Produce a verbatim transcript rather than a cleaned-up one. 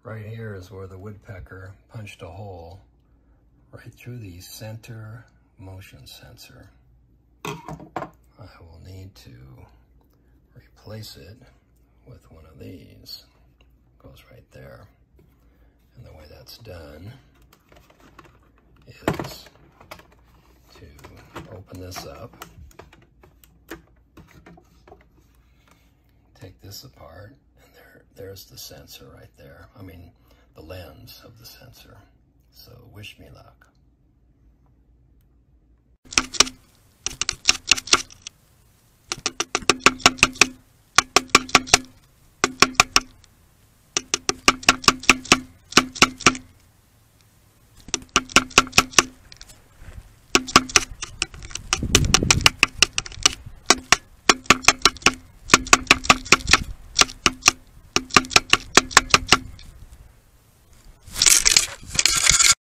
Right here is where the woodpecker punched a hole right through the center motion sensor. I will need to replace it with one of these. Goes right there. And the way that's done is to open this up, take this apart, and there, there's the sensor right there. I mean, the lens of the sensor. So wish me luck.